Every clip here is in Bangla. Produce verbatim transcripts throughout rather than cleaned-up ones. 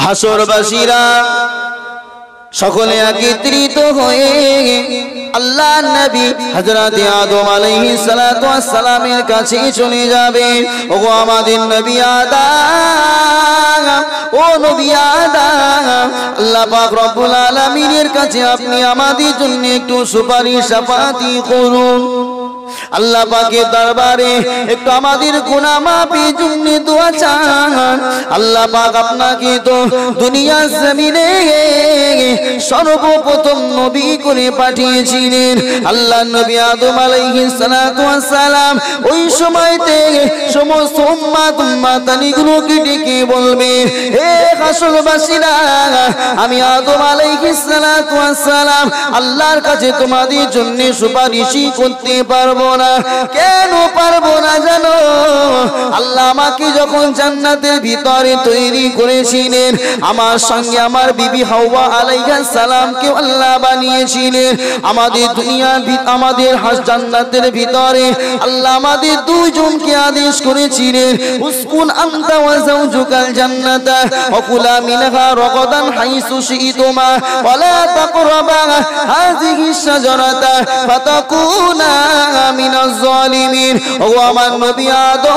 হাসরবাসীরা সকলে একত্রিত হয়ে আল্লাহর নবী হযরত আদম আলাইহিস সালাতু ওয়াস সালামের কাছে চলে যাবে। ওগো আমাদের নবী আদম, ও নবী আদম, আল্লাহ পাক রব্বুল আলামিনের কাছে আপনি আমাদের জন্য একটু সুপারিশ শাফাতি করুন। আল্লাহ পাকের দরবারে একটু আমাদের গুনাহ মাফের জন্য দোয়া চান। আল্লাহ পাক আপনাকে তো দুনিয়ার জমিনে সর্বপ্রথম নবী করে পাঠিয়েছিলেন। আল্লাহ নবী আদম আলাইহিস সালাতু ওয়াস সালাম ওই সময়তে সমস্ত উম্মাত উম্মাতানিগুলোকে ডেকে বলবে, হে হাসরবাসীরা, আমি আদম আলাইহিস সালাতু ওয়াস সালাম আল্লাহর কাছে তোমাদের জন্য সুপারিশই করতে পারবো না। কেন পারবো না জানো? আল্লাহ আমাকে যখন জান্নাতের ভিতরে তৈরি করেছিলেন, আমার সঙ্গে আমার বিবি হাওয়া আলাইহিস সালামকে আল্লাহ বানিয়েছিলেন। আমাদের দুনিয়ার আমাদের জান্নাতের ভিতরে আল্লাহ আমাদের দুইজনকে আদেশ করেছিলেন, উসকুন আনতা ওয়া যাওজুকাল জান্নাতা ওয়া কুলা মিনহা রাগাদান হাইসু শিইতুমা ওয়া লা তাকরাবা হাযিহি শাজারাতা ফাতাকুনা মিনাজ জালিমিন। ও আমার নবী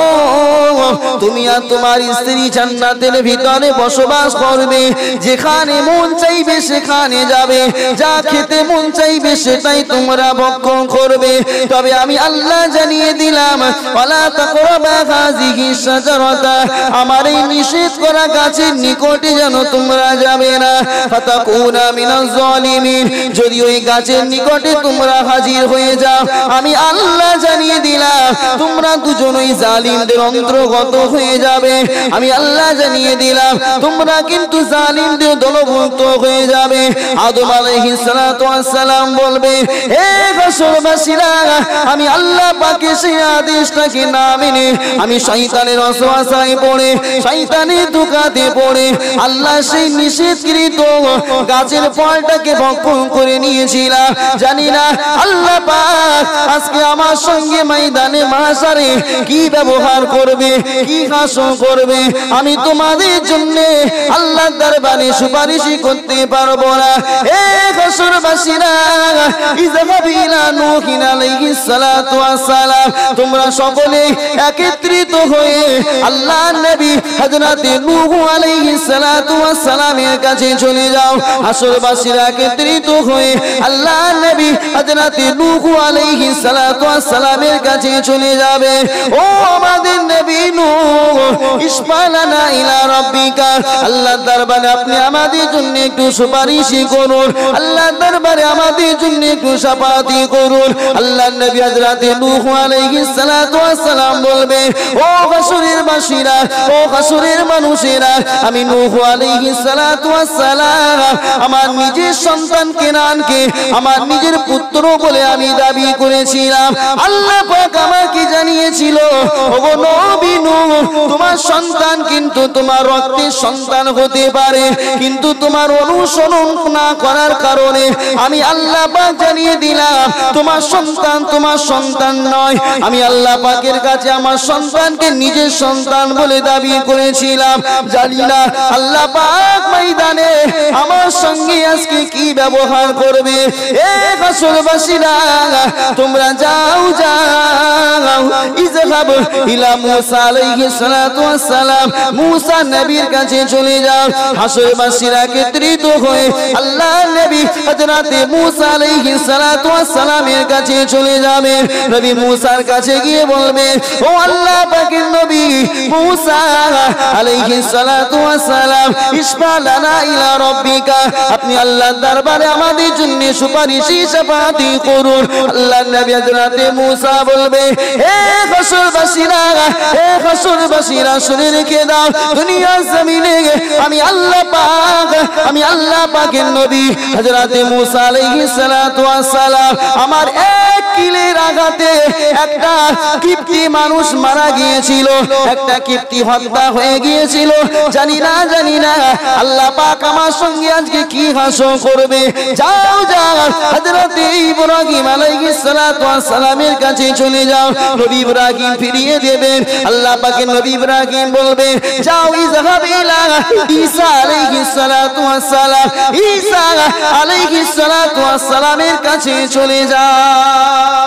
আদম, তুমি আর তোমার স্ত্রী জান্নাতের ভিতরে বসবাস করবে, যেখানে মন চাইবে সেখানে যাবে, যা খেতে মন চাইবে সেটাই তোমরা ভক্ষণ করবে। তবে আমি আল্লাহ জানিয়ে দিলাম, ওয়ালা তাকরাবা হাযিহি শাজারাতা, আমার এই নিষেধ করা গাছের নিকটে যেন তোমরা যাবে না। ফাতাকুনা মিনাজ জালিমিন, যদি ওই গাছের নিকটে তোমরা হাজির হয়ে যাও, আমি আল্লাহ জানিয়ে দিলাম তোমরা দুজনই জালিমদের অন্তর্গত হয়ে যাবে। আমি আল্লাহ জানিয়ে দিলাম তোমরা কিন্তু জালিমদের দলভুক্ত হয়ে যাবে। আদম আলাইহিস সালাতু ওয়াস সালাম বলবে, হে হাসরবাসীরা, আমি আল্লাহ পাকের সেই আদেশটাকে না মেনে আমি শয়তানের ওয়াসওয়াসায় পড়ে, শয়তানের ধোঁকাতে পড়ে আল্লাহ সেই নিষেধকৃত গাছের ফলটাকে ভক্ষণ করে নিয়েছিলাম। জানি না আল্লাহ পাক আজকে আমার সঙ্গে ময়দানে মাহশারে কি ব্যবহার করবে, কি হাসর করবে। আমি তোমাদের জন্য আল্লাহর দরবারে সুপারিশই করতে পারবো না। হে হাসরবাসীরা, ইযহাব ইলা নূহিন আলাইহিস সালাতু ওয়াস সালাম, তোমরা সকলে একত্রিত হয়ে আল্লাহর নবী হযরত নূহ আলাইহিস সালাতু ওয়াস সালামের কাছে চলে যাও। হাসরবাসীরা একত্রিত হয়ে আল্লাহর নবী হযরত নূহ আলাইহিস সালাতু ওয়াস সালামের কাছে চলে যাবে। ও আমাদের নবী নূহ, ইসমালানা ইলা রাব্বিকা, আল্লাহর দরবারে আপনি আমাদের জন্য একটু সুপারিশই করুন, আল্লাহর দরবারে আমাদের জন্য একটু শাফাতি করুন। আল্লাহর নবী হযরত নূহ আলাইহিস সালাতু ওয়াস সালাম বলবে, ও হাসরের বাসীরা, ও হাসরের মানুষেরা, আমি নূহ আলাইহিস সালাতু ওয়াস সালাম আমার নিজের সন্তান কেনানকে আমার নিজের পুত্র বলে আমি দাবি করেছিলাম। আল্লাহ পাক আমাকে জানিয়েছিল, ওগো নবী নূহ, তোমার সন্তান কিন্তু তোমার রক্তের সন্তান হতে পারে, কিন্তু তোমার অনুসরণ না করার কারণে আমি আল্লাহ পাক জানিয়ে দিলাম তোমার সন্তান তোমার সন্তান নয়। আমি আল্লাহ পাকের কাছে আমার সন্তানকে নিজের সন্তান বলে দাবি করেছিলাম। জানি না আল্লাহ পাক ময়দানে আমার সঙ্গে আজকে কি ব্যবহার করবে। এ হাসরবাসীরা, তোমরা যাও যাও, ইযহাব ইলা মূসা আলাইহিস সালাতু ওয়াস সালাম, মূসা নবীর কাছে চলে যাও। হাসরবাসীরা একত্রিত হয়ে আল্লাহর নবী হযরত মূসা আলাইহিস সালাতু ওয়াস সালামের কাছে চলে যাবে। নবী মূসার কাছে গিয়ে বলবে, ও আল্লাহ পাকের নবী মূসা আলাইহিস সালাতু ওয়াস সালাম, ইসমালানা ইলা রাব্বিকা, আপনি আল্লাহর দরবারে আমাদের জন্য সুপারিশই শাফাতি করুন। আল্লাহর নবী হযরত মূসা বলবে, হে হাসরবাসীরা, হে হাসরবাসীরা, শুনে রেখে দাও, দুনিয়ার জমিনে আমি আল্লাহ পাক, আমি আল্লাহ পাকের নবী হযরত মূসা আলাইহিস সালাতু ওয়াস সালাম আমার এক কিলের আঘাতে একটা কিপ্তি মানুষ মারা গিয়েছিল, একটা কিপ্তি হত্যা হয়ে গিয়েছিল। জানি না জানি না আল্লাহ পাক আমার সঙ্গে আজকে কি হাসর করবে। যাও যাও হযরত ইব্রাহিম আলাইহিস সালাতু ওয়াস সালামের কাছে চলে যাও, নবী ইব্রাহিম ফিরিয়ে দেবেন। আল্লাহ পাকের নবী ইব্রাহিম বলবে যাও ইযহাব ইলা ঈসা আলাইহিস সালাতু ওয়াস সালাম, ঈসা আলাইহিস সালাতু ওয়াস সালামের কাছে চলে যাও।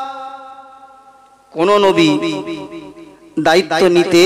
কোন নবী দায়িত্ব নিতে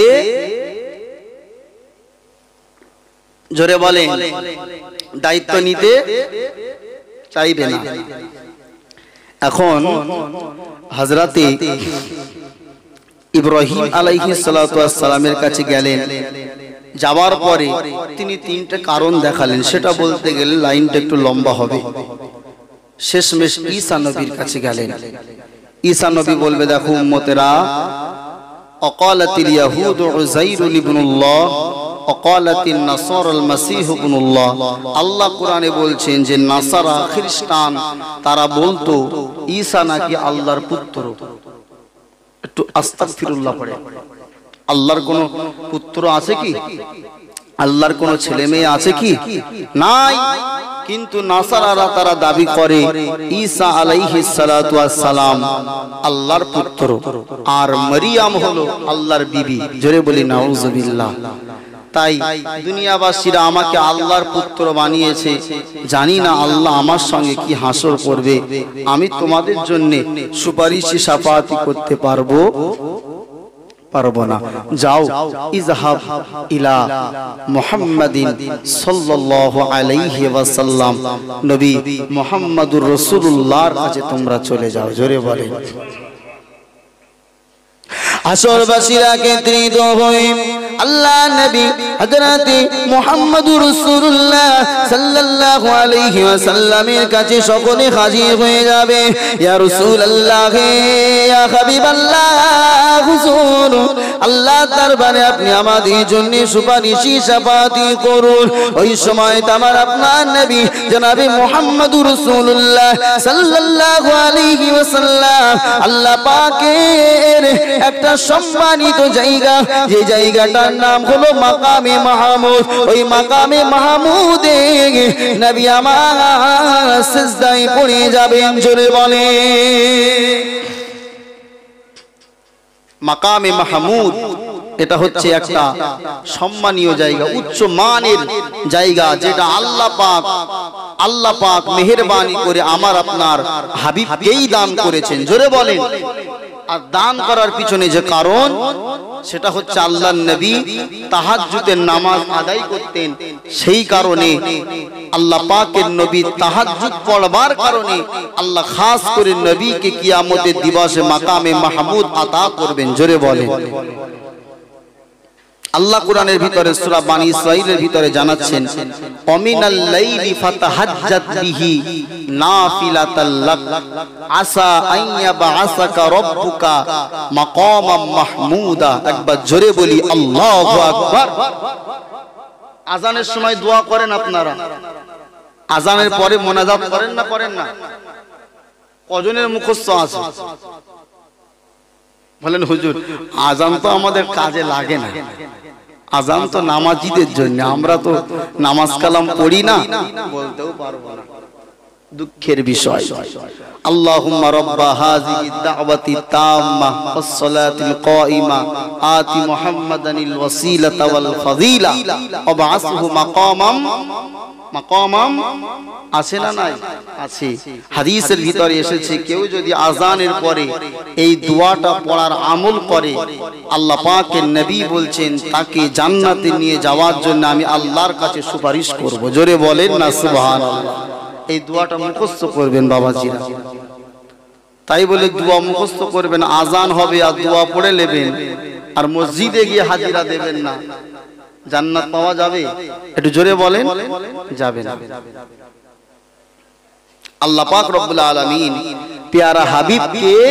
জোরে বলেন দায়িত্ব নিতে চাইবে না। এখন হযরতে ইব্রাহিম আলাইহিস সালাতু ওয়াস সালামের কাছে গেলেন, যাওয়ার পরে তিনি তিনটা কারণ দেখালেন। সেটা বলতে গেলে লাইনটা একটু লম্বা হবে। শেষমেশ ঈসা নবীর কাছে গেলেন। ঈসা নবী বলবে দেখো উম্মতেরা, অকালাতিল ইয়াহুদু উযাইরুন ইবনুল্লাহ অকালাতিন নাসারাল মাসীহ ইবনুল্লাহ। আল্লাহ কোরআনে বলছেন যে নাসারা খ্রিস্টান তারা বলতো ঈসা নাকি আল্লাহর পুত্র। একটু আস্তাগফিরুল্লাহ পড়ে। আল্লাহর কোন পুত্র আছে কি? আল্লাহর কোন ছেলে মেয়ে আছে কি? নাই। কিন্তু নাসারারা তারা দাবি করে ঈসা আলাইহিস সালাতু ওয়াস সালাম আল্লাহর পুত্র, আর মারিয়াম হলো আল্লাহর বিবি। জোরে বলি নাউজুবিল্লাহ। তাই দুনিয়াবাসীরা আমাকে আল্লাহর পুত্র বানিয়েছে, জানি না আল্লাহ আমার সঙ্গে কি হাসর করবে। আমি তোমাদের জন্য সুপারিশি শাফাআতি করতে পারবো পারবো না। যাও ইযহাব ইলা মুহাম্মাদিন সাল্লাল্লাহু আলাইহি ওয়াসাল্লাম, নবী মুহাম্মদুর রাসূলুল্লাহর কাছে তোমরা চলে যাও। জোরে বলে আসরবাসীরা একত্রিত হয়ে আল্লাহ নবী হযরত মুহাম্মদুর রাসূলুল্লাহ সাল্লাল্লাহু আলাইহি ওয়াসাল্লামের কাছে সকলে হাজির হয়ে যাবে। ইয়া রাসূলুল্লাহ, ইয়া হাবিবাল্লাহ, হুজুর আল্লাহ দরবারে আপনি আমাদের জন্য সুপারিশি শাফাআতি করুন। ওই সময় আমার আপনার নবী জনাবে মুহাম্মদুর রাসূলুল্লাহ সাল্লাল্লাহু আলাইহি ওয়াসাল্লাম আল্লাহ পাকের একটা সম্মানিত জায়গা, যে জায়গাটার নাম হলো মাকামে মাহমুদ। ওই মাকামে মাহমুদে নবী আমার সিজদায় পড়ে যাবেন। জোরে বলে মাকামে মাহমুদ, এটা হচ্ছে একটা সম্মানীয় জায়গা, উচ্চ মানের জায়গা, যেটা আল্লাহ পাক আল্লাহ পাক মেহেরবানি করে আমার আপনার হাবিবকেই দান করেছেন। জোরে বলেন। আর দান করার পিছনে যে কারণ, সেটা হচ্ছে আল্লাহর নবী তাহাজ্জুদের নামাজ আদায় করতেন। সেই কারণে আল্লাহ পাকের নবী তাহাজ্জুদ পড়বার কারণে আল্লাহ খাস করে নবীকে কিয়ামতের দিবসে মাকামে মাহমুদ আতা করবেন। জোরে বলেন। আল্লাহ কোরআনের ভিতরে সূরা বানী ইসরাঈলের ভিতরে জানাচ্ছেন, অমিনাল লাইলি ফাতাহাজ্জাত বিহি নাফিলাতাল লাক আসা আইয়া বাআসাকা রাব্বুকা মাকামাম মাহমুদা। একবার জোরে বলি আল্লাহু আকবার। আজানের সময় দোয়া করেন আপনারা? আজানের পরে মোনাজাত করেন না করেন না? কজনের মুখস্থ আছে? বলেন হুজুর আজান তো আমাদের কাজে লাগে না, আজান তো নামাজিদের জন্য, আমরা তো নামাজ কালাম পড়ি না, বলতেও পারবো না। দুঃখের বিষয়। আল্লাহুম্মা রাব্বা হাযিহি দাওয়াতি তাম্মা ওয়াস সালাতিল কাইমা আতি মুহাম্মাদানিল ওয়াসিলাতা ওয়াল ফাযিলা ওয়া বা'আসহু মাকামাম মাকামাম। আছে না নাই? আছে। হাদিসের ভিতরে এসেছে, কেউ যদি আজানের পরে এই দোয়াটা পড়ার আমল করে, আল্লাহ পাকের নবী বলছেন তাকে জান্নাতে নিয়ে যাওয়ার জন্য আমি আল্লাহর কাছে সুপারিশ করব। জোরে বলেন না সুবহানাল্লাহ। এই দোয়াটা মুখস্থ করবেন বাবাজিরা। তাই বলে দোয়া মুখস্থ করবেন, আজান হবে আর দোয়া পড়ে নেবেন আর মসজিদে গিয়ে হাজিরা দেবেন না, জান্নাত পাওয়া যাবে? একটু জোরে বলেন, যাবে না। আল্লাহ পাক রব্বুল আলামিন পেয়ারা হাবিবকে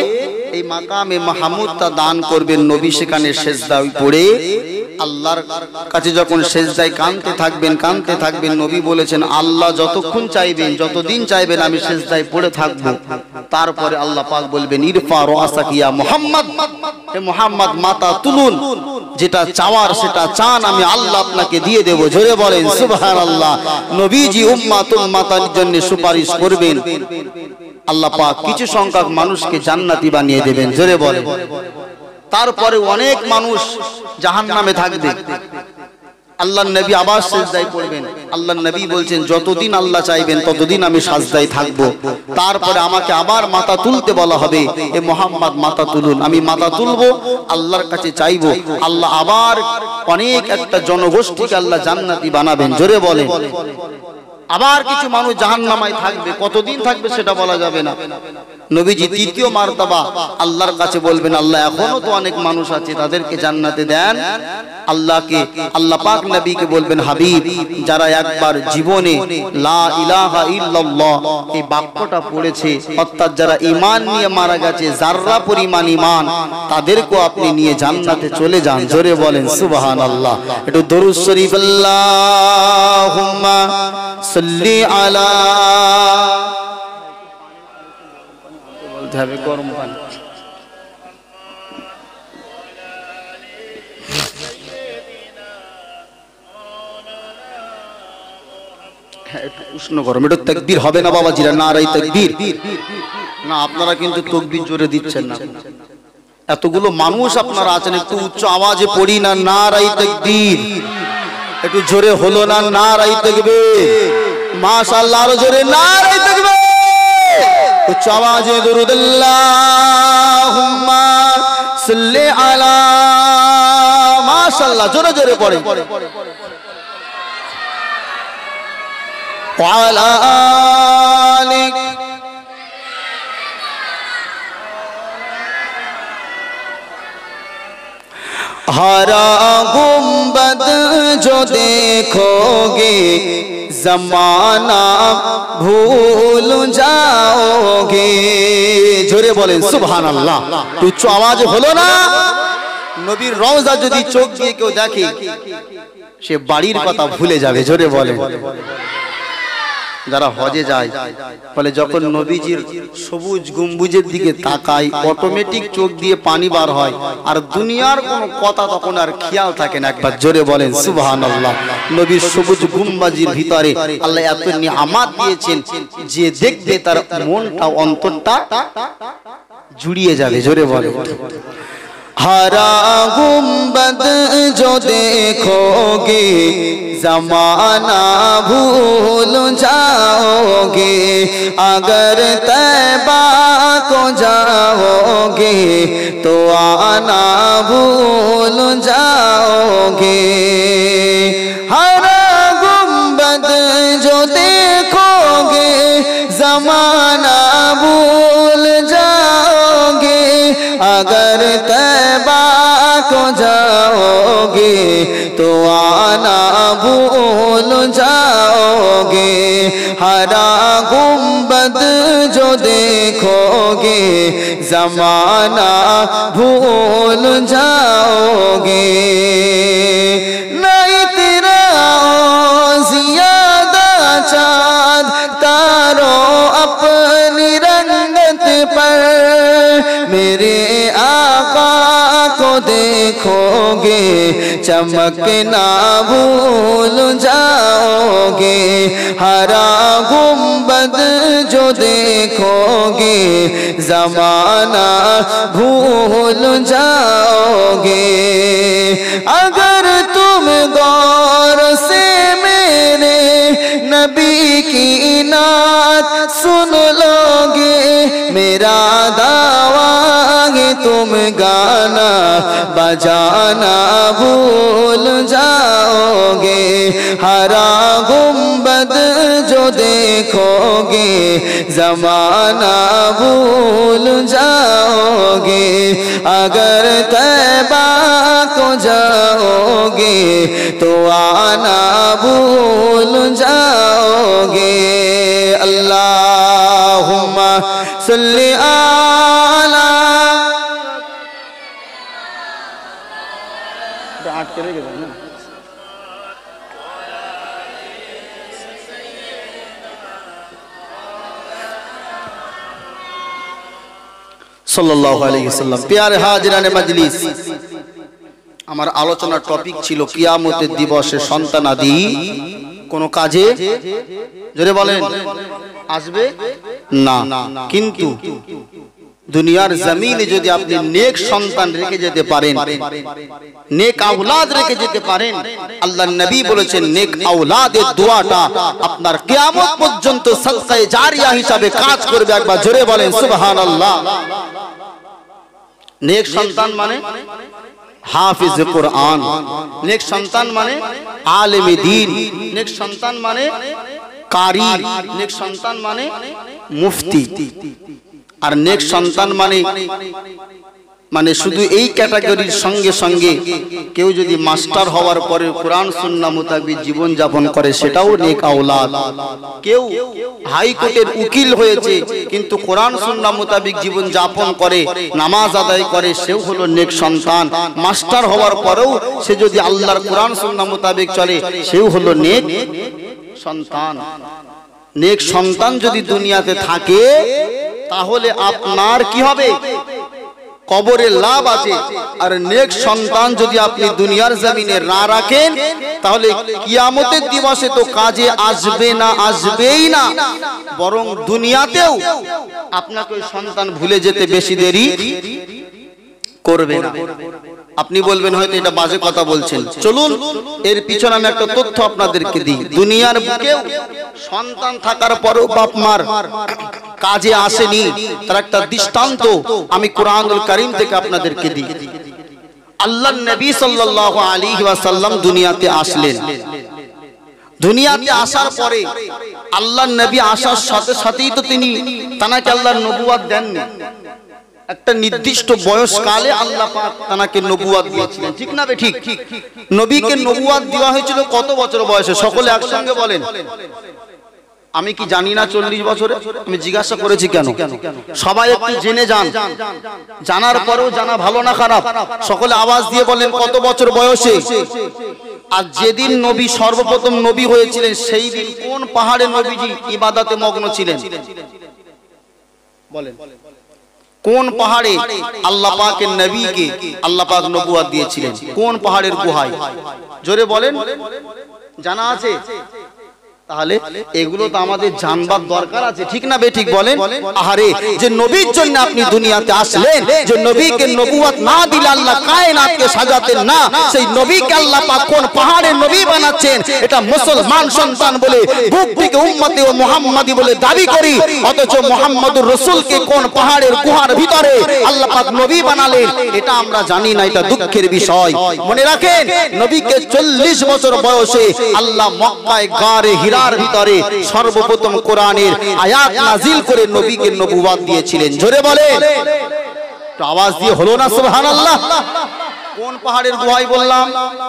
এই মাকামে মাহমুদটা দান করবেন। নবী সেখানে সেজদায় পড়ে আল্লাহর কাছে যখন সেজদায় কাঁদতে থাকবেন কাঁদতে থাকবেন নবী বলেছেন আল্লাহ যতক্ষণ চাইবেন যতদিন চাইবেন আমি সেজদায় পড়ে থাকব। তারপরে আল্লাহ পাক বলবেন ইরফা রাসাকা ইয়া মুহাম্মদ, হে মুহাম্মদ মাথা তুলুন, যেটা চাওয়ার সেটা চান আমি আল্লাহ আপনাকে দিয়ে দেব। জোরে বলেন সুবহানাল্লাহ। নবীজি উম্মাত উম্মাতার জন্য সুপারিশ করবেন, আল্লাহ পাক কিছু সংখ্যক মানুষকে জান্নাতি বানিয়ে দেবেন। জোরে বলেন। তারপরে অনেক মানুষ জাহান্নামে থাকবে। আল্লাহর নবী আবার সিজদায় পড়বেন। আল্লাহর নবী বলছেন যতদিন আল্লাহ চাইবেন ততদিন আমি সাজদায় থাকব। তারপরে আমাকে আবার মাথা তুলতে বলা হবে, এ মুহাম্মদ মাথা তুলুন। আমি মাথা তুলবো, আল্লাহর কাছে চাইবো, আল্লাহ আবার অনেক একটা জনগোষ্ঠীকে আল্লাহ জান্নাতি বানাবেন। জোরে বলেন। আবার কিছু মানুষ জাহান্নামায় থাকবে, কতদিন থাকবে সেটা বলা যাবে না। নবীজি তৃতীয় মারতাবা আল্লাহর কাছে বলবেন আল্লাহ এখনো তো অনেক মানুষ আছে তাদেরকে জান্নাতে দেন। আল্লাহকে আল্লাহ পাক নবীকে বলবেন হাবিব যারা একবার জীবনে লা ইলাহা ইল্লাল্লাহ এই বাক্যটা পড়েছে অর্থাৎ যারা ঈমান নিয়ে মারা গেছে যাররা পরিমাণ ঈমান তাদেরকে আপনি নিয়ে জান্নাতে চলে যান। জোরে বলেন সুবহানাল্লাহ। একটু দরুদ শরীফ আল্লাহুম্মা সাল্লি আলা বলতে হবে গরম পানি। উষ্ণ গরম এটা তাকবীর হবে না বাবাজিরা, নারায়ে তাকবীর না। আপনারা কিন্তু তাকবীর জোরে দিচ্ছেন না। এতগুলো মানুষ আপনারা আছেন, একটু উচ্চ আওয়াজে পড়ি না নারায়ে তাকবীর। একটু জোরে হলো না নারায়ে তাকবীর। মাশাআল্লাহ আরো জোরে নারায়ে তাকবীর। উচ্চ আওয়াজে দুরূদ আল্লাহুম্মা সাল্লি আলা মাশাআল্লাহ জোরে জোরে পড়ে ওয়ালা আলিক हरा गुंबद जो देखोगे जमाना भूल जाओगे। जोरे बोलें सुभान अल्लाह। उच्च आवाज হলো না। নবীর রওজা যদি চোখ দিয়ে কেউ দেখে সে বাড়ির কথা ভুলে যাবে। জোরে বলেন। যারা হজে যায় বলে যখন নবীজির সবুজ গম্বুজের দিকে তাকায় অটোমেটিক চোখ দিয়ে পানি বার হয়, আর দুনিয়ার কোনো কথা তখন আর খেয়াল থাকে না। একবার জোরে বলেন সুবহানাল্লাহ। নবীর সবুজ গম্বুজের ভিতরে আল্লাহ এত নিয়ামত দিয়েছেন যে দেখবে তার মনটা অন্তরটা জুড়িয়ে যাবে। জোরে বলেন। हरा गुंबद जो देखोगे जमाना भूल जाओगे। अगर तैबा को जाओगे तो आना भूल जाओगे। हरा गुंबद जो देखोगे जमाना भूल जाओगे। अगर तैबा को जाओगे तो आना भूल जाओगे। हरा गुंबद जो देखोगे जमाना भूल जाओगे। नहीं तेरा ज़ियादा चाँद तारों अपनी रंगत पर मेरे आका को देखोगे चमकना भूल जाओगे। हरा गुंबद जो देखोगे जमाना भूल जाओगे। अगर तुम गौर से मेरे नबी की नात सुन लोगे मेरा दावा तुम गाना बजाना भूल जाओगे। हरा गुंबद जो देखोगे जमाना भूल जाओगे। अगर तैबा को जाओगे तो आना भूल जाओगे। अल्लाहुम्मा सल्ली आला সাল্লাল্লাহু আলাইহি ওয়াসাল্লাম। প্যারে হাজিরানে মজলিস, আমার আলোচনার টপিক ছিল কিয়ামতের দিবসে সন্তানাদি কোন কাজে, জোরে বলেন, আসবে না। কিন্তু দুনিয়ার জমিনে যদি আপনি নেক সন্তান রেখে যেতে পারেন, নেক আওলাদ রেখে যেতে পারেন, আল্লাহর নবী বলেছেন নেক আওলাদের দোয়াটা আপনার কিয়ামত পর্যন্ত সাদকায়ে জারিয়া হিসাবে কাজ করবে। একবার জোরে বলেন সুবহানাল্লাহ। নেক সন্তান মানে হাফিজ কুরআন, নেক সন্তান মানে আলেমে দ্বীন, নেক সন্তান মানে কারি, নেক সন্তান মানে মুফতি। আর নেক সন্তান মানে মানে শুধু এই ক্যাটাগরির সঙ্গে সঙ্গে কেউ যদি মাস্টার হওয়ার পরে কোরআন সুন্নাহ মোতাবেক জীবন যাপন করে সেটাও নেক আওলাদ। কেউ হাইকোর্টের উকিল হয়েছে কিন্তু কোরআন সুন্নাহ মোতাবেক জীবন যাপন করে, নামাজ আদায় করে, সেও হলো নেক সন্তান। মাস্টার হওয়ার পরেও সে যদি আল্লাহর কোরআন সুন্নাহ মোতাবেক চলে সেও হলো নেক সন্তান। নেক সন্তান যদি দুনিয়াতে থাকে তাহলে আপনার কি হবে? কবরে লাভ আছে। আর নেক সন্তান যদি আপনি দুনিয়ার জমিনে না রাখেন তাহলে কিয়ামতের দিবসে তো কাজে আসবে না, আসবেই না, বরং দুনিয়াতেও আপনাকে ওই সন্তান ভুলে যেতে বেশি দেরি করবে না। আপনি বলবেন হয়তো এটা বাজে কথা বলছেন, চলুন এর পিছনে আমি একটা তথ্য আপনাদেরকে দিই। দুনিয়ার বুকেও সন্তান থাকার পরেও বাপ মার কাজে আসেনি তার একটা দৃষ্টান্ত আমি কোরআনুল কারীম থেকে আপনাদেরকে দিই। আল্লাহর নবী সাল্লাল্লাহু আলাইহি ওয়াসাল্লাম দুনিয়াতে আসলেন। দুনিয়াতে আসার পরে আল্লাহর নবী আসার সাথে সাথেই তো তিনি তানাকে আল্লাহর নবুয়ত দেননি। একটা নির্দিষ্ট বয়সকালে আল্লাহ পাক তানাকে নবুয়ত দিয়েছিলেন, ঠিক না? ঠিক। নবীকে নবুয়ত দেওয়া হয়েছিল কত বছর বয়সে? সকলে একসঙ্গে বলেন। আমি কি জানি না চল্লিশ বছরে? আমি জিজ্ঞাসা করেছি কেন? সবাই একটু জেনে যান, জানার পরেও জানা ভালো না খারাপ? সকলে আওয়াজ দিয়ে বলেন কত বছর বয়সে? আর যেদিন নবী সর্বপ্রথম নবী হয়েছিলেন সেই দিন কোন পাহাড়ে নবীজি ইবাদতে মগ্ন ছিলেন? বলেন কোন পাহাড়ে আল্লাহ পাকের নবীকে আল্লাহ পাক নবুয়ত দিয়েছিলেন? কোন পাহাড়ের গুহায়? জোরে বলেন, জানা আছে? তাহলে এগুলো তো আমাদের জানবার দরকার আছে, ঠিক না বেঠিক বলেন? আহারে, যে নবীর জন্য আপনি দুনিয়াতে আসলেন, যে নবীকে নবুয়ত না দিলে আল্লাহ কায়নাতকে সাজাতেন না, সেই নবীকে আল্লাহ পাক কোন পাহাড়ের নবী বানাচ্ছেন? এটা মুসলমান সন্তান বলে বুক থেকে উম্মতে ও মুহাম্মাদি বলে দাবি করি, অথচ মুহাম্মদুর রাসূলকে কোন পাহাড়ের গুহার ভিতরে আল্লাহ পাক নবী বানালেন এটা আমরা জানি না। এটা দুঃখের বিষয়। মনে রাখেন, নবীকে চল্লিশ বছর বয়সে আল্লাহ মক্কায় গারে হিরা ভিতরে সর্বপ্রথম কোরআনের আয়াত নাজিল করে নবীকে নবুয়ত দিয়েছিলেন। জোরে বলে, তো আওয়াজ দিয়ে হলো না সুবহানাল্লাহ? কোন পাহাড়ের গুহায় বললাম?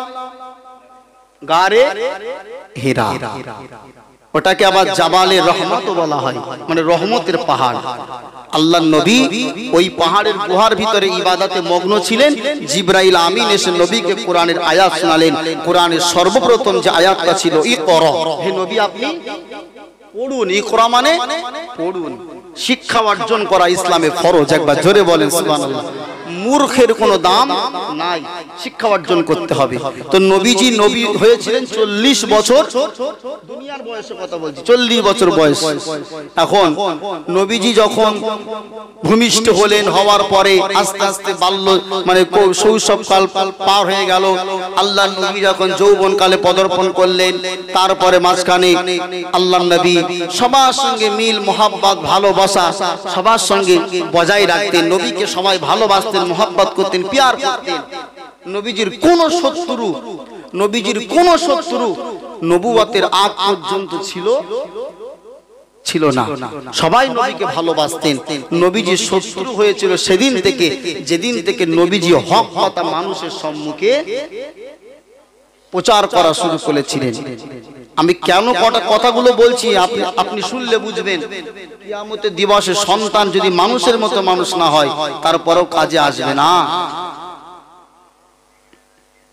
গারে হিরা। ওটাকে আবার জাবালে রহমত বলা হয়, মানে রহমতের পাহাড়। আল্লাহর নবী ওই পাহাড়ের গুহার ভিতরে ইবাদতে মগ্ন ছিলেন। জিবরাইল আমিন এসে নবীকে কোরআনের আয়াত শোনালেন। কোরআনের সর্বপ্রথম যে আয়াতটা ছিল ইকরা, হে নবী আপনি পড়ুন। ইকরা মানে পড়ুন। শিক্ষা অর্জন করা ইসলামে ফরজ। একবার জোরে বলেন সুবহানাল্লাহ। মূর্খের কোনো দাম নাই, শিক্ষা অর্জন করতে হবে। তো নবীজি নবী হয়েছিলেন চল্লিশ বছর, দুনিয়ার বয়সে কথা বলছি, চল্লিশ বছর বয়স। এখন নবীজি যখন ভূমিষ্ঠ হলেন, হওয়ার পরে আস্তে আস্তে বাল্য মানে শৈশবকাল পার হয়ে গেল। আল্লাহ নবী যখন যৌবন কালে পদার্পণ করলেন, তারপরে মাঝখানে আল্লাহ নবী সবার সঙ্গে মিল মোহাব্বত ভালোবাসা সবার সঙ্গে বজায় রাখতেন। নবীকে সবাই ভালোবাসতেন, মোহাব্বত করতেন, প্যার করতেন। নবীজির কোন শত্রু নবীজির কোন শত্রু নবুয়তের আগ পর্যন্ত ছিল ছিল না। সবাই নবীকে ভালোবাসতেন। নবীজি শত্রু হয়েছিল সেদিন থেকে যেদিন থেকে নবীজি হক কথা মানুষের সম্মুখে প্রচার করা শুরু করেছিলেন। আমি কেন কটা কথাগুলো বলছি আপনি আপনি শুনলে বুঝবেন। কিয়ামতের দিবসে সন্তান যদি মানুষের মতো মানুষ না হয় তারপরেও কাজে আসবে না।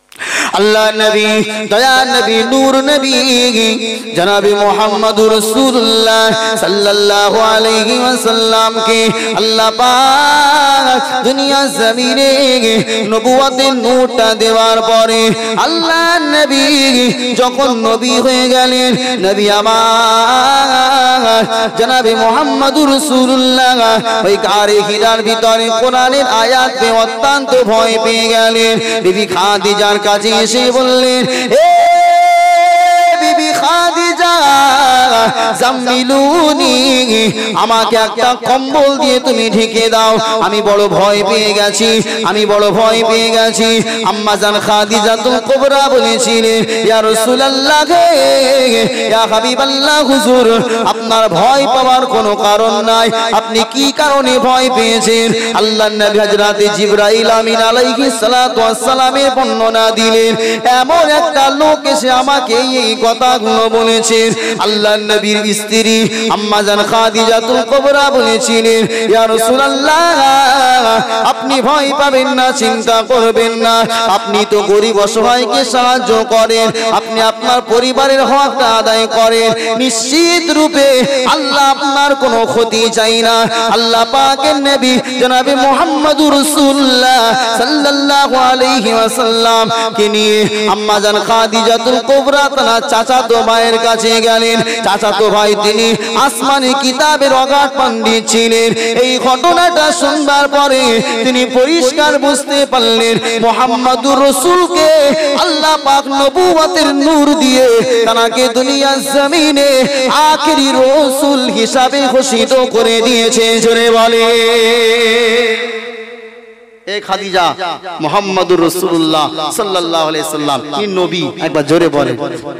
আল্লাহ নবী দয়া নবী নূর নবী জনাবে মুহাম্মদুর রাসূলুল্লাহ সাল্লাল্লাহু আলাইহি ওয়াসাল্লাম কে আল্লাহ পাক দুনিয়া জমিনে নবুয়তের নূরটা দেওয়ার পরে আল্লাহ নবী যখন নবী হয়ে গেলেন নবী আমার জনাবে মুহাম্মদুর রাসূলুল্লাহ ওই গারে হিরার ভিতরে কোরআনের আয়াত পেয়ে অত্যন্ত ভয় পেয়ে গেলেন বিবি খাদিজার কাছে এসে বললেন এ বিবি খাদিজা জাম্মিলুনি আমাকে একটা কম্বল দিয়ে তুমি ঢেকে দাও আমি বড় ভয় পেয়ে গেছি আমি বড় ভয় পেয়ে গেছি আম্মা জান খাদিজাতুল কুবরা বলেছিলেন ইয়া রাসূলুল্লাহ ইয়া হাবিবাল্লাহ হুজুর আপনার ভয় পাওয়ার কোনো কারণ নাই আপনি কি কারণে ভয় পেয়েছেন আল্লাহর নবী হযরত জিবরাইল আমিন আলাইহিস সালাতু ওয়াস সালামের বর্ণনা দিলেন এমন একটা লোক এসে আমাকে এই কথাগুলো বলেছেন আল্লাহর নবীর স্ত্রী আম্মা জান খাদিজাতুল কুবরা বলেছিলেন ইয়া রাসূলুল্লাহ আপনি ভয় পাবেন না চিন্তা করবেন না আপনি তো গরিব অসহায়কে সাহায্য করেন আপনি আপনার পরিবারের হকটা আদায় করেন নিশ্চিত রূপে আল্লাহ আপনার কোনো ক্ষতি চাই না আল্লাহ পাকের নবী জনাবে মুহাম্মদুর রাসূলুল্লাহ সাল্লাল্লাহু আলাইহি ওয়াসাল্লাম কে নিয়ে আম্মা জান খাদিজাতুল কুবরা তার চাচাতো ভাইয়ের কাছে গেলেন চাচাতো ভাই তিনি আসমানি কিতাবের অগাধ পণ্ডিত ছিলেন এই ঘটনাটা শুনবার পরে তিনি পরিষ্কার বুঝতে পারলেন মুহাম্মদুর রাসূলকে আল্লাহ পাক নবুয়তের নূর দিয়ে তাকে দুনিয়ার জমিনে আখেরি রাসূল হিসাবে ঘোষিত করে দিয়েছে জোরে বলে এ খাদিজা মুহাম্মদুর রাসূলুল্লাহ সাল্লাল্লাহু আলাইহি সাল্লাম কি নবী একবার জোরে বলে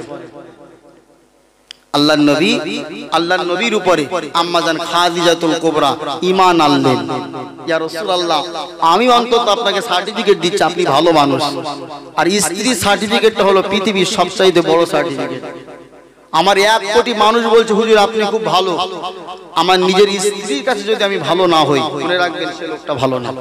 আল্লাহর নবী আল্লাহর নবীর উপরে আম্মা জান খাদিজাতুল কুবরা ঈমান আনলেন ইয়া রাসূলুল্লাহ আমি অন্তত আপনাকে সার্টিফিকেট দিচ্ছি আপনি ভালো মানুষ আর স্ত্রী সার্টিফিকেটটা হলো পৃথিবীর সবচেয়ে বড় সার্টিফিকেট আমার এক কোটি মানুষ বলছে হুজুর আপনি খুব ভালো আমার নিজের স্ত্রীর কাছে যদি আমি ভালো না হই মনে রাখবেন সে লোকটা ভালো না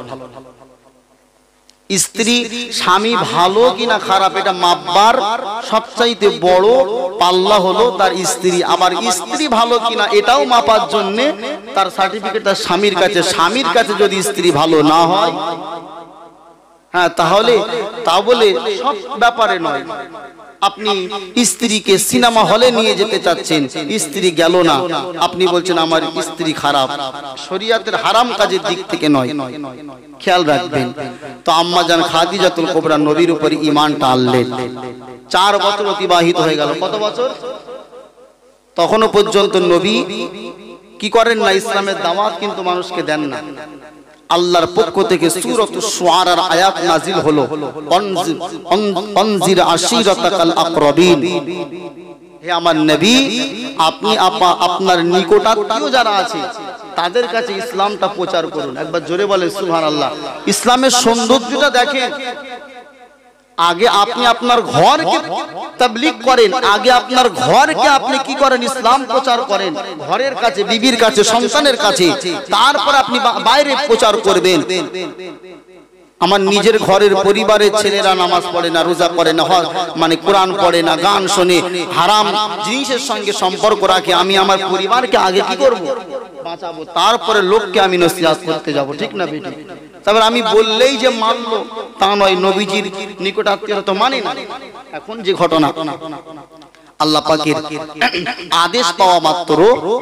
স্ত্রী স্বামী ভালো কিনা খারাপ এটা মাপবার সবচাইতে বড় পাল্লা হলো তার স্ত্রী আবার স্ত্রী ভালো কিনা এটাও মাপার জন্য তার সার্টিফিকেট তার স্বামীর কাছে স্বামীর কাছে যদি স্ত্রী ভালো না হয় হ্যাঁ তাহলে তা বলে সব ব্যাপারে নয় আপনি স্ত্রীকে সিনেমা হলে নিয়ে যেতে চাচ্ছেন স্ত্রী গেল না আপনি বলছেন আমার স্ত্রী খারাপ শরীয়তের হারাম কাজের দিক থেকে নয় খেয়াল রাখবেন তো আম্মা জান খাদিজাতুল কুবরা নবীর উপর ঈমানটা আনলেন চার বছর অতিবাহিত হয়ে গেল কত বছর তখনো পর্যন্ত নবী কি করেন না ইসলামের দাওয়াত কিন্তু মানুষকে দেন না আল্লাহর পক্ষ থেকে সূরাতুশ শুআরার আয়াত নাজিল হলো আনজির আশিরাতাকাল আকরাবিন হে আমার নবী আপনি আপনার নিকটাত্মীয় যারা আছে তাদের কাছে ইসলামটা প্রচার করুন একবার জোরে বলেন সুবহানাল্লাহ ইসলামের সৌন্দর্যটা দেখেন আগে আপনি আপনার ঘরকে তাবলীগ করেন আগে আপনার ঘরকে আপনি কি করেন ইসলাম প্রচার করেন ঘরের কাছে বিবির কাছে সন্তানের কাছে তারপর আপনি বাইরে প্রচার করবেন আমার নিজের ঘরের পরিবারের ছেলেরা নামাজ পড়ে না রোজা করে না মানে কোরআন পড়ে না গান শোনে হারাম জিনিসের সঙ্গে সম্পর্ক রাখে আমি আমার পরিবারকে আগে কি করব বাঁচাবো তারপরে লোককে আমি নসিহত করতে যাব ঠিক না বেটি তারপর আমি বললেই যে মানলো তা নয় নবীজির নিকটাত্মীয়রা তো মানে না এখন যে ঘটনা আল্লাহ পাকের আদেশ পাওয়া মাত্র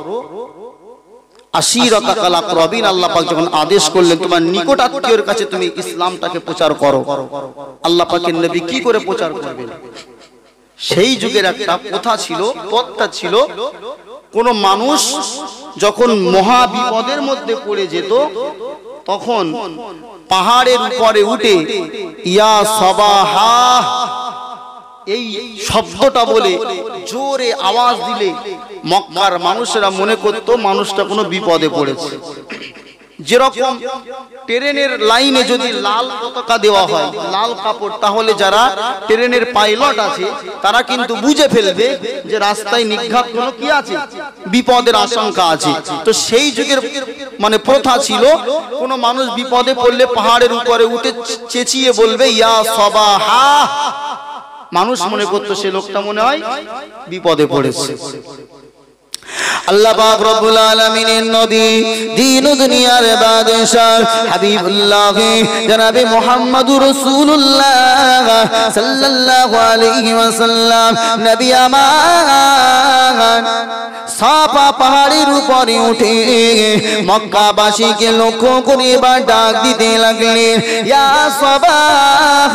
আশিরাতাকাল আকরাবিন আল্লাহ পাক যখন আদেশ করলেন তোমার নিকটাত্মীয়র কাছে তুমি ইসলামটাকে প্রচার করো আল্লাহ পাকের নবী কি করে প্রচার করবেন সেই যুগের একটা প্রথা ছিল পথটা ছিল কোন মানুষ যখন মহা বিপদের মধ্যে পড়ে যেত তখন পাহাড়ের উপরে উঠে ইয়া সাবাহা এই শব্দটা বলে জোরে আওয়াজ দিলে মক্কার মানুষেরা মনে করত মানুষটা কোনো বিপদে পড়েছে যেরকম ট্রেনের লাইনে যদি লাল পতাকা দেওয়া হয় লাল কাপড় তাহলে যারা ট্রেনের পাইলট আছে তারা কিন্তু বুঝে ফেলবে যে রাস্তায় নিঘাত কোনো কি আছে বিপদের আশঙ্কা আছে তো সেই যুগের মানে প্রথা ছিল কোন মানুষ বিপদে পড়লে পাহাড়ের উপরে উঠে চেঁচিয়ে বলবে ইয়া সাবাহা মানুষ মনে করতো সে লোকটা মনে হয় বিপদে পড়েছে। আল্লাহ পাক রব্বুল আলামিনের নবী দ্বীন ও দুনিয়ার বাদশাহ হাবিবুল্লাহ জনাবে মুহাম্মদুর রাসূলুল্লাহ সাল্লাল্লাহু আলাইহি ওয়াসাল্লাম নবী আমার সাফা পাহাড়ের উপরে উঠে মক্কাবাসীকে লক্ষ্য করে বা ডাক দিতে লাগলেন, ইয়া সাবাহ।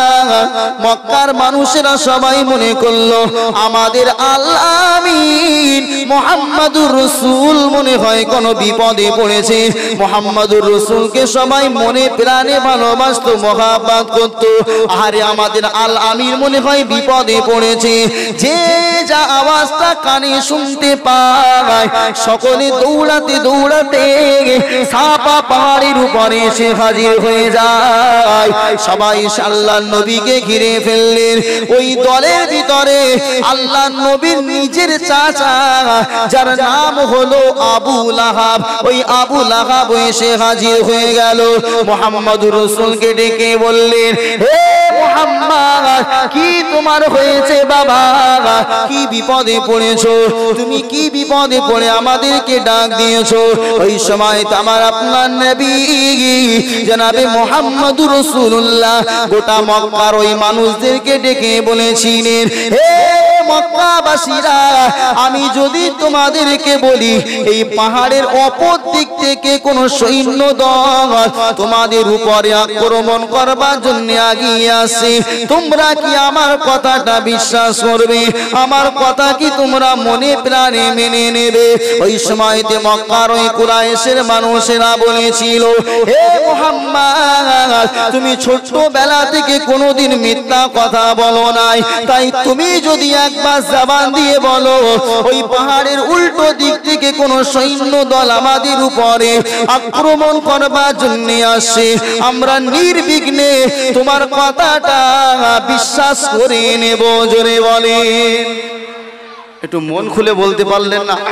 মক্কার মানুষেরা সবাই মনে করলো আমাদের আল আমিন মুহাম্মদুর রাসূল মনে হয় কোন বিপদে পড়েছে। মুহাম্মদুর রাসূলকে সবাই মনে প্রাণে ভালোবাসতো, মহব্বত করত। আরে আমাদের আল আমিন মনে হয় বিপদে পড়েছে। যে যা আওয়াজটা কানে শুনতে পায় সকলে দৌড়াতে দৌড়াতে সাফা পাহাড়ের উপরে এসে হাজির হয়ে যায়। সবাই আল্লাহর নবীকে ঘিরে ফেললেন। ওই দলের ভিতরে আল্লাহর নবীর নিজের চাচা যার নাম হলো আবু লাহাব, ওই আবু লাহাব এসে হাজির হয়ে গেল। মুহাম্মদুর রাসূলকে ডেকে বললেন, হে মুহাম্মদ, কি তোমার হয়েছে বাবা? কি বিপদে পড়েছো? তুমি কি বিপদে পড়ে আমাদেরকে ডাক দিয়েছো? ওই সময় আমার আপনার নবী জনাবে মুহাম্মদুর রাসূলুল্লাহ গোটা মক্কার ওই মানুষদেরকে ডেকে বলেছিলেন, হে মক্কাবাসীরা, আমি যদি তোমাদেরকে বলি এই পাহাড়ের অপর দিক থেকে কোন সৈন্য দল তোমাদের উপরে আক্রমণ করবার জন্য এগিয়ে আসে, তোমরা কি আমার কথাটা বিশ্বাস করবে? আমার কথা কি তোমরা মনে প্রাণে মেনে নেবে? ওই সময়তে মক্কার ওই কুরাইশের মানুষেরা বলেছিল, হে মুহাম্মদ, তুমি ছোটবেলা থেকে কোনোদিন মিথ্যা কথা বলো নাই, তাই তুমি যদি একবার জবান দিয়ে বলো ওই পাহাড়ের উল্টো দিক থেকে কোন সৈন্য দল আমাদের উপরে আক্রমণ করবার জন্য আসে, আমরা নির্বিঘ্নে তোমার কথাটা বিশ্বাস করে নেব। জোরে বলেন। একটু মন খুলে বলতে পারলেন না?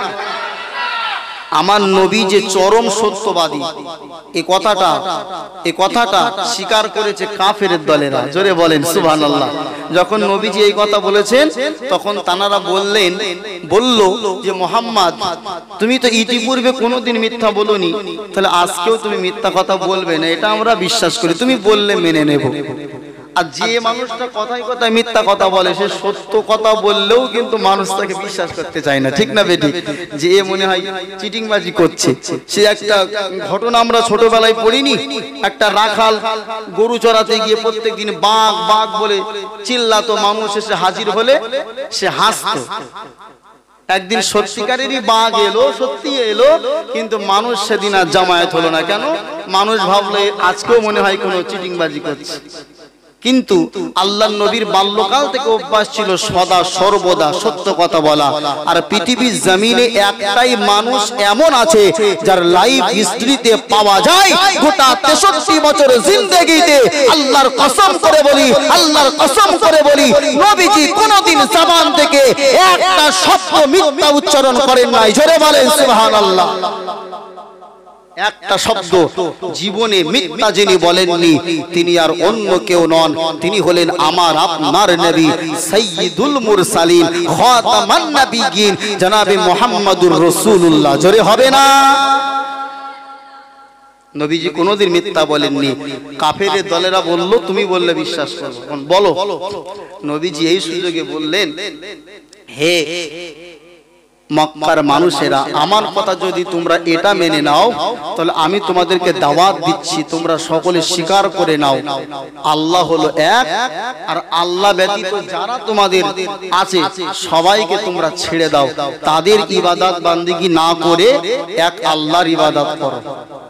আমার নবী যে চরম সত্যবাদী, এই কথাটা এই কথাটা স্বীকার করেছে কাফেরের দলেরা। জোরে বলেন সুবহানাল্লাহ। যখন নবীজি এই কথা বলেছেন তখন তানারা বললেন বলল যে মুহাম্মদ, তুমি তো ইতিপূর্বে কোনোদিন মিথ্যা বলোনি, তাহলে আজকেও তুমি মিথ্যা কথা বলবে না, এটা আমরা বিশ্বাস করি, তুমি বললে মেনে নেব। আর যে মানুষটা কথায় কথায় মিথ্যা কথা বলে সে সত্য কথা বললেও কিন্তু মানুষ তাকে বিশ্বাস করতে চায় না, ঠিক না বেটি? যে মনে হয় চিটিংবাজি করছে। সে একটা ঘটনা আমরা ছোটবেলায় পড়িনি, একটা রাখাল গরু চড়াতে গিয়ে প্রত্যেকদিন বাঘ বাঘ বলে চিল্লাতো, মানুষ এসে হাজির হলে সে হাসতো। একদিন সত্যিকারেরই বাঘ এলো, সত্যি এলো, কিন্তু মানুষ সেদিন আর জামায়াত হলো না। কেন? মানুষ ভাবলে আজকেও মনে হয় কোনো চিটিংবাজি করছে। কিন্তু আল্লাহর নবীর বাল্যকাল থেকে অভ্যাস ছিল সদা সর্বদা সত্য কথা বলা। আর পৃথিবীর জমিনে একটাই মানুষ এমন আছে যার লাইফ হিস্ট্রিতে পাওয়া যায় গোটা তেষট্টি বছরের জিন্দেগিতে, আল্লাহর কসম করে বলি, আল্লাহর কসম করে বলি, নবীজি কোনদিন জবান থেকে একটা শব্দ মিথ্যা উচ্চারণ করেন নাই। জোরে বলেন সুবহানাল্লাহ। একটা শব্দ জীবনে মিথ্যা যিনি বলেননি তিনি আর অন্য কেউ নন, তিনি হলেন আমার আপনার নবী সাইয়্যিদুল মুরসালিন খাতামান নবিয়্যিন জনাবে মুহাম্মদুর রাসূলুল্লাহ। জোরে হবে না? নবীজি কোনোদিন মিথ্যা বলেননি। কাফেরের দলেরা বলল তুমি বললে বিশ্বাস করব, বলো। নবীজি এই সুযোগে বললেন, হে মক্কার মানুষেরা, আমার কথা যদি তোমরা এটা মেনে নাও তাহলে আমি তোমাদেরকে দাওয়াত দিচ্ছি, তোমরা সকলে স্বীকার করে নাও আল্লাহ হলো এক, আর আল্লাহ ব্যতীত যারা তোমাদের আছে সবাইকে তোমরা ছেড়ে দাও, তাদের ইবাদত বান্দিগি না করে এক আল্লাহর ইবাদত করো।